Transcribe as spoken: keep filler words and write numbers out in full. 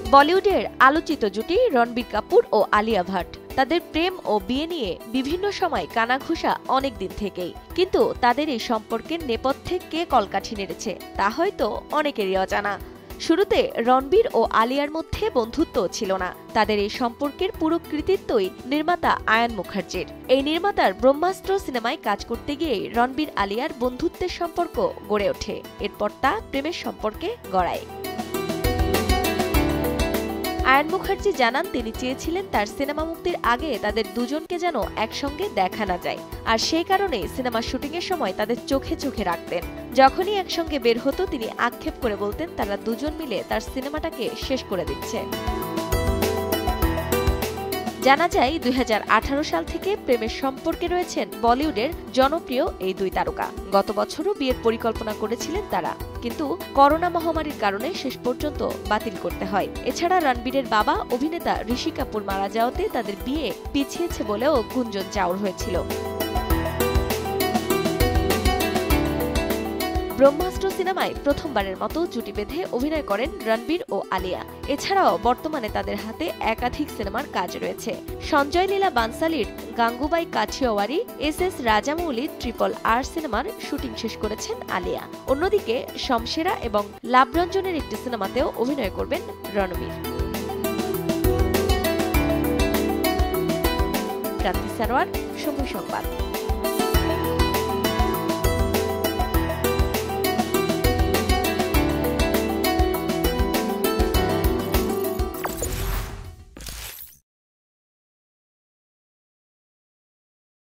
বলিউডের আলোচিত জুটি রণবীর কাপুর ও আলিয়া ভাট। তাদের প্রেম ও বিয়ে নিয়ে বিভিন্ন সময় কানাঘুষা অনেক দিন থেকেই, কিন্তু তাদের এই সম্পর্কের নেপথ্যে কে কলকাঠি নেড়েছে তা হয়তো অনেকেরই অজানা। শুরুতে রণবীর ও আলিয়ার মধ্যে বন্ধুত্ব ছিল না। তাদের এই সম্পর্কের পুরো কৃতিত্বই নির্মাতা আয়ান মুখার্জির। এই নির্মাতার ব্রহ্মাস্ত্র সিনেমায় কাজ করতে গিয়ে রণবীর আলিয়ার বন্ধুত্বের সম্পর্ক গড়ে ওঠে। এরপর তা প্রেমের সম্পর্কে গড়ায়। আয়ান মুখার্জি জানান, তিনি চেয়েছিলেন তার সিনেমা মুক্তির আগে তাদের দুজনকে যেন একসঙ্গে দেখা না যায়, আর সেই কারণে সিনেমা শুটিংয়ের সময় তাদের চোখে চোখে রাখতেন। যখনই একসঙ্গে বের হতো তিনি আক্ষেপ করে বলতেন তারা দুজন মিলে তার সিনেমাটাকে শেষ করে দিচ্ছে। জানা যায় দুই হাজার আঠারো সাল থেকে প্রেমের সম্পর্কে রয়েছেন বলিউডের জনপ্রিয় এই দুই তারকা। গত বছরও বিয়ের পরিকল্পনা করেছিলেন তারা, কিন্তু করোনা মহামারীর কারণে শেষ পর্যন্ত বাতিল করতে হয়। এছাড়া রণবীরের বাবা অভিনেতা ঋষি কাপুর মারা যাওয়াতে তাদের বিয়ে পিছিয়েছে বলেও গুঞ্জন চাউর হয়েছিল। ব্রহ্মাস্ত্র সিনেমায় প্রথমবারের মতো জুটি বেঁধে অভিনয় করেন রণবীর ও আলিয়া। এছাড়াও বর্তমানে তাদের হাতে একাধিক সিনেমার কাজ রয়েছে। সঞ্জয় লীলা বানসালির Gangubai Kathiawadi, S S Rajamouli triple R সিনেমার শুটিং শেষ করেছেন আলিয়া। অন্যদিকে শমশেরা এবং লাভরঞ্জনের একটি সিনেমাতেও অভিনয় করবেন রণবীর। প্রাপ্তি সারোয়ার, সময় সংবাদ।